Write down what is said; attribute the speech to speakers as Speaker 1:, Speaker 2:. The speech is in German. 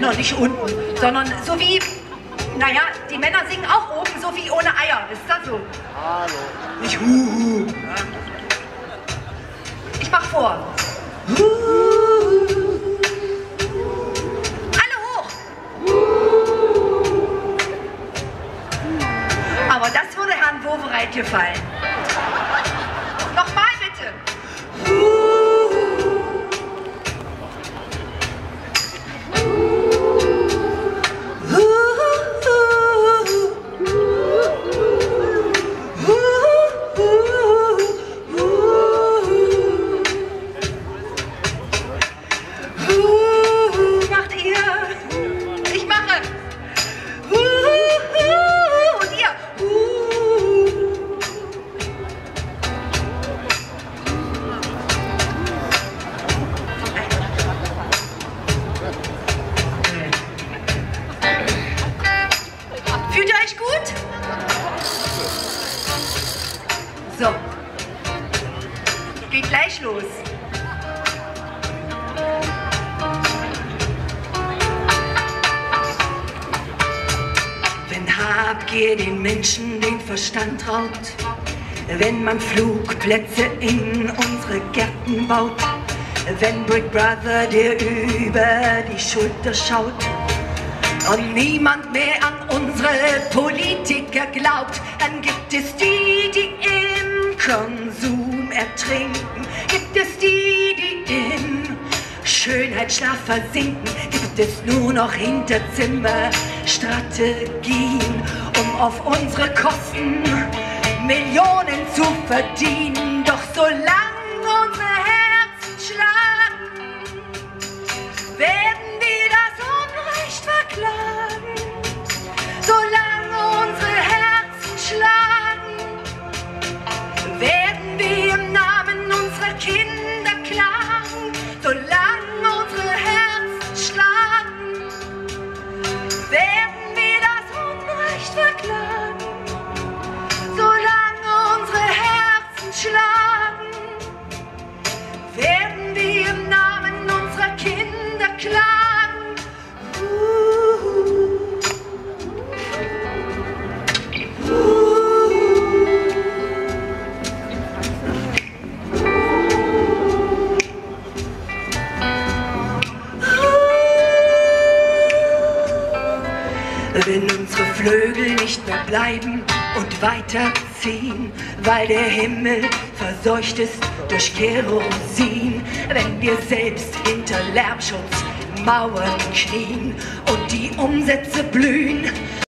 Speaker 1: noch nicht unten, sondern so wie, naja, die Männer singen auch oben, so wie ohne Eier. Ist das so?
Speaker 2: Hallo.
Speaker 1: Nicht Huhu. Ich mach vor. Alle hoch. Aber das würde Herrn Wowereit gefallen. Nochmal bitte. Macht ihr? Ich mache. Und ihr. Fühlt ihr euch gut? So. Geht gleich los. Wenn Habgier den Menschen den Verstand raubt, wenn man Flugplätze in unsere Gärten baut, wenn Big Brother dir über die Schulter schaut und niemand mehr an unsere Politiker glaubt, dann gibt es die, die im Konsum ertrinken, gibt es die, die im Schönheitsschlaf versinken, gibt es nur noch Hinterzimmerstrategien, um auf unsere Kosten Millionen zu verdienen. Doch solange unsere Herzen schlagen, werden wir das Unrecht verklagen. Solange unsere Herzen schlagen, werden wir im Namen unserer Kinder klagen. Solange unsere Herzen schlagen, werden wir das Unrecht verklagen. Solange unsere Herzen schlagen, werden wir im Namen unserer Kinder klagen. Wenn unsere Flügel nicht mehr bleiben und weiterziehen, weil der Himmel verseucht ist durch Kerosin, wenn wir selbst hinter Lärmschutzmauern knien und die Umsätze blühen,